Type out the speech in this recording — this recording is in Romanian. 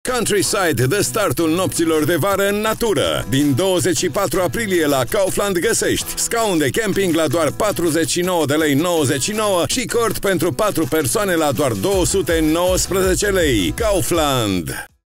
Countryside dă startul nopților de vară în natură. Din 24 aprilie la Kaufland găsești scaun de camping la doar 49,99 lei și cort pentru 4 persoane la doar 219 lei. Kaufland.